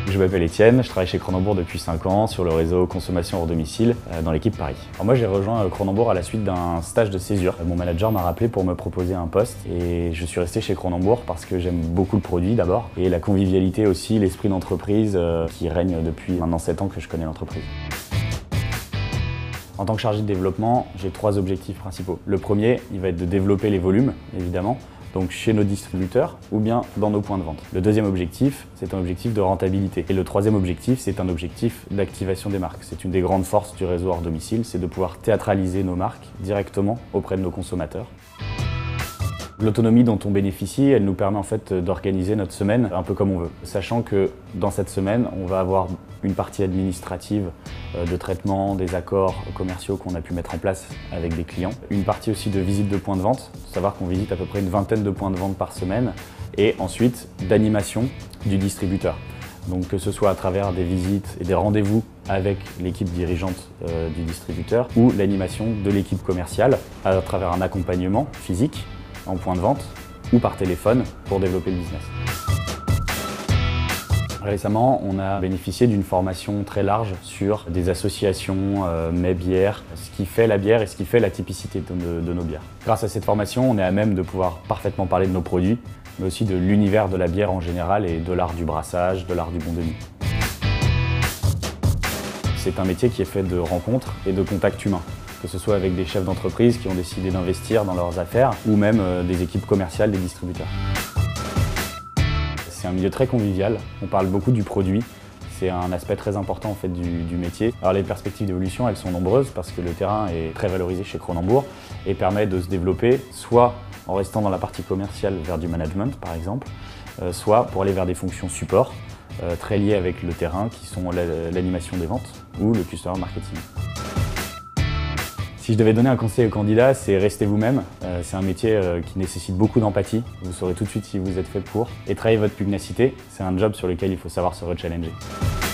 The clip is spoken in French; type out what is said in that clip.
Je m'appelle Étienne, je travaille chez Cronenbourg depuis 5 ans sur le réseau consommation hors domicile dans l'équipe Paris. Alors moi j'ai rejoint Cronenbourg à la suite d'un stage de césure. Mon manager m'a rappelé pour me proposer un poste et je suis resté chez Cronenbourg parce que j'aime beaucoup le produit d'abord et la convivialité aussi, l'esprit d'entreprise qui règne depuis maintenant 7 ans que je connais l'entreprise. En tant que chargé de développement, j'ai 3 objectifs principaux. Le premier, il va être de développer les volumes, évidemment, donc chez nos distributeurs ou bien dans nos points de vente. Le deuxième objectif, c'est un objectif de rentabilité. Et le troisième objectif, c'est un objectif d'activation des marques. C'est une des grandes forces du réseau hors domicile, c'est de pouvoir théâtraliser nos marques directement auprès de nos consommateurs. L'autonomie dont on bénéficie, elle nous permet en fait d'organiser notre semaine un peu comme on veut. Sachant que dans cette semaine, on va avoir une partie administrative de traitement, des accords commerciaux qu'on a pu mettre en place avec des clients. Une partie aussi de visite de points de vente, savoir qu'on visite à peu près une vingtaine de points de vente par semaine. Et ensuite, d'animation du distributeur. Donc que ce soit à travers des visites et des rendez-vous avec l'équipe dirigeante du distributeur ou l'animation de l'équipe commerciale à travers un accompagnement physique en point de vente ou par téléphone pour développer le business. Récemment, on a bénéficié d'une formation très large sur des associations, mets bières, ce qui fait la bière et ce qui fait la typicité de nos bières. Grâce à cette formation, on est à même de pouvoir parfaitement parler de nos produits, mais aussi de l'univers de la bière en général et de l'art du brassage, de l'art du bon demi. C'est un métier qui est fait de rencontres et de contacts humains, que ce soit avec des chefs d'entreprise qui ont décidé d'investir dans leurs affaires ou même des équipes commerciales des distributeurs. C'est un milieu très convivial, on parle beaucoup du produit, c'est un aspect très important en fait, du métier. Alors les perspectives d'évolution, elles sont nombreuses parce que le terrain est très valorisé chez Cronenbourg et permet de se développer soit en restant dans la partie commerciale vers du management par exemple, soit pour aller vers des fonctions support très liées avec le terrain qui sont l'animation des ventes ou le customer marketing. Si je devais donner un conseil aux candidats, c'est restez vous-même. C'est un métier qui nécessite beaucoup d'empathie. Vous saurez tout de suite si vous êtes fait pour. Et travaillez votre pugnacité, c'est un job sur lequel il faut savoir se rechallenger.